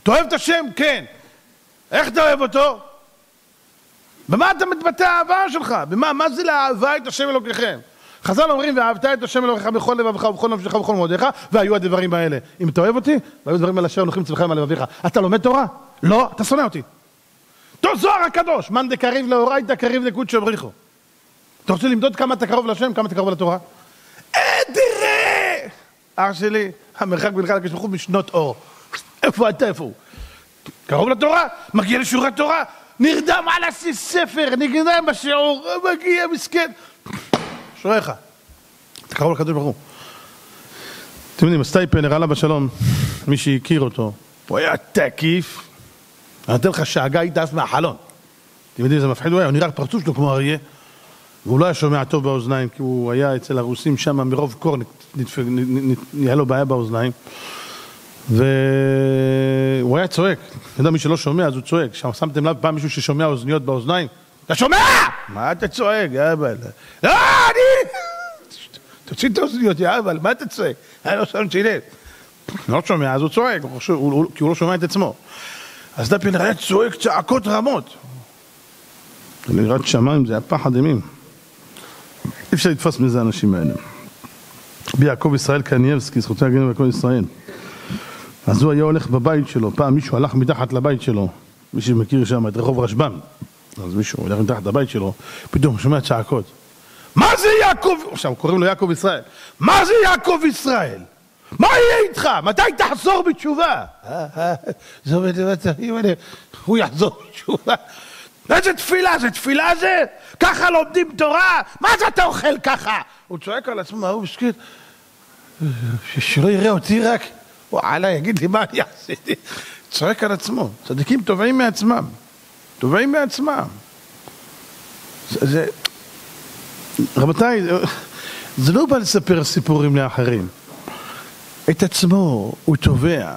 אתה אוהב את השם? כן. איך אתה אוהב אותו? במה אתה מתבטא האהבה שלך? מה זה לאהבה את השם אלוקיכם? חז"ל אומרים, ואהבת את השם אלוקיך בכל לבבך ובכל נפשך ובכל מאודיך, והיו הדברים האלה. אם אתה אוהב אותי, והיו דברים על אשר נוחים אצלכם על לבביך. אתה לומד תורה? לא, אתה שונא אותי. תור זוהר הקדוש, מאן דקריב לאורייתא קריב לקודשא בריחו. אתה רוצה למדוד כמה אתה קרוב להשם, כמה אתה קרוב לתורה? תראה! אח שלי, המרחק בינך לקדוש ברוך הוא משנות אור. איפה אתה, איפה הוא? קרוב לתורה, מגיע לשיעורי תורה, נרדם על הספר, נרדם בשיעור, מגיע מסכן. שואיך, אתה קרוב לקדוש ברוך הוא. אתם יודעים, הסטייפלר עליו בשלום, מי שהכיר אותו, הוא היה תקיף, אני נותן לך שהגה איתה מהחלון. אתם יודעים, זה מפחיד, הוא נראה פרצוף שלו כמו אריה, והוא לא היה שומע טוב באוזניים, כי הוא היה אצל הרוסים שם, מרוב קור, נהיה לו בעיה באוזניים, והוא היה צועק. אני יודע, מי שלא שומע, אז הוא צועק. שמתם לב פעם מישהו ששומע אוזניות באוזניים? אתה שומע? מה אתה צועק? יאבל. לא, אני... תוציא את האוזניות, יאבל, מה אתה צועק? אני לא שומע שילב. לא שומע, אז הוא צועק, כי הוא לא שומע את עצמו. אז דפין היה צועק צעקות רמות. ליראת שמיים זה היה פחד אימים. אי אפשר לתפוס מזה האנשים האלה. ביעקב ישראל קניאבסקי, זכותי להגן ביעקב ישראל. אז הוא היה הולך בבית שלו, פעם מישהו הלך מתחת לבית שלו, מי שמכיר שם את רחוב רשב"ן, אז מישהו הולך מתחת לבית שלו, פתאום הוא שומע צעקות. מה זה יעקב? עכשיו קוראים לו יעקב ישראל. מה זה יעקב ישראל? מה יהיה איתך? מתי תחזור בתשובה? זה עובד, הוא יחזור בתשובה. איזה תפילה זה? תפילה זה? ככה לומדים תורה? מה זה אתה אוכל ככה? הוא צועק על עצמו, הוא מסכית, שלא יראה אותי רק, וואלה, יגיד לי מה אני עשיתי. צועק על עצמו. צדיקים טובעים מעצמם. טובעים מעצמם. רבותיי, זה לא בא לספר סיפורים לאחרים. את עצמו הוא טובע.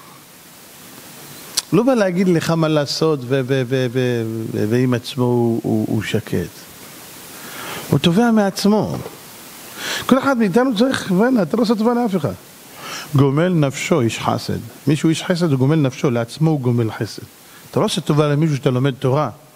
לא בא להגיד לך מה לעשות ועם עצמו הוא שקט. הוא טובע מעצמו. כל אחד מאיתנו צריך, אתה לא עושה טובה לאף אחד. גומל נפשו איש חסד. מישהו איש חסד הוא גומל נפשו, לעצמו הוא גומל חסד. אתה לא עושה טובה למישהו שאתה לומד תורה.